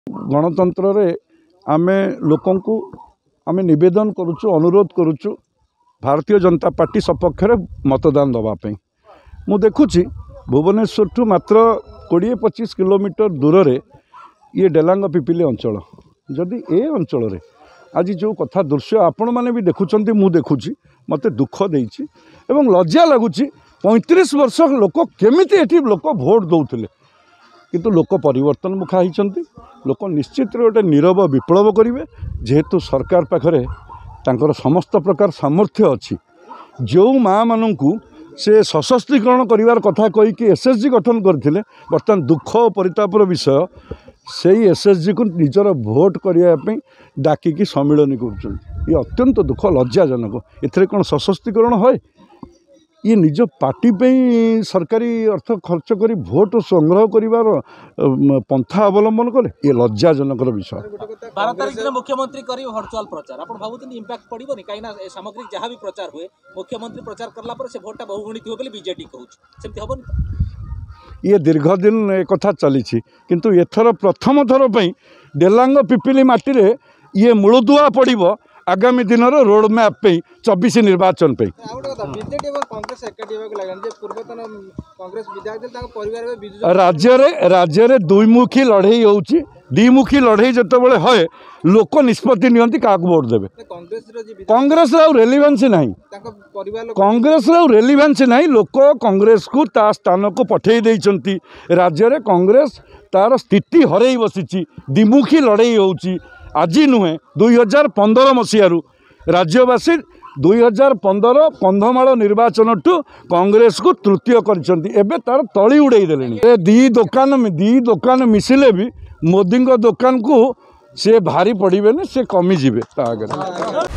गणतंत्र रे आमे लोकंकु आमे निवेदन करुचु अनुरोध करुचु भारतीय जनता पार्टी सपक्ष मतदान दवाई मु देखुची भुवनेश्वर ठू मात्र 20-25 किलोमीटर दूर रे ये डेलांग पिपिली अंचल जदि ए अंचल रे आज जो कथा दृश्य आपण मैंने भी देखुं मु देखुची मते दुख देइछि एवं लज्जा लगुच 35 वर्ष लोक केमिति एठी लोक भोट दौले किंतु लोक परिवर्तन मुखा होती लोक निश्चित गोटे नीरव विप्लव करेंगे जेहेतु सरकार पाखरे तांकर समस्त प्रकार सामर्थ्य अच्छी जो माँ मानू से सशक्तिकरण करिवार कथा कहीकि एसएचजी गठन करते बर्तमान दुख और परितापर विषय से एसएचजी को निजर भोट करने डाकिकी सम्मिलन कर अत्यंत दुख लज्जाजनक एथरे कौन सशक्तिकरण है ये निज पार्टी पे सरकारी अर्थ खर्च करी भोट संग्रह करिवार पंथा अवलंबन कले ये लज्जाजनक विषय 12 तारिख दिन मुख्यमंत्री करी वर्चुअल प्रचार आपण भाबुतनी इंपैक्ट पड़िबोनी काईना सामग्रिक जहाँ भी प्रचार हुए मुख्यमंत्री प्रचार करला पर से भोटा बहुगुणित हो बोली बीजेडी कहूछ सेमति हबोनी ये दीर्घ दिन एक कथा चली किंतु एथर प्रथम थर पई डेलांग पिपिली माटी रे ये मूलदुआ पड़िबो आगामी दिन रोड मैप पे 24 निर्वाचन पे राज्य रे दुईमुखी लड़ाई होउची द्विमुखी लड़ाई जितेबाला है लोक निष्पत्ति नियंती क्या भोट देवे कांग्रेस रेलिवेंस ना कांग्रेस रेलिवेंस ना लोक कांग्रेस को ता स्थान को पठे देइचंती राज्य रे कांग्रेस तार स्थिति हरई बसी द्विमुखी लड़ाई होउची आज नुहे 2015 मसीह राज्यवासी 2015 कंधमाल निर्वाचन ठू कांग्रेस को तृतीय कर तार तली उड़े दे दी दुकान मिसिले भी मोदी दुकान को से भारी पड़े से कमिजे।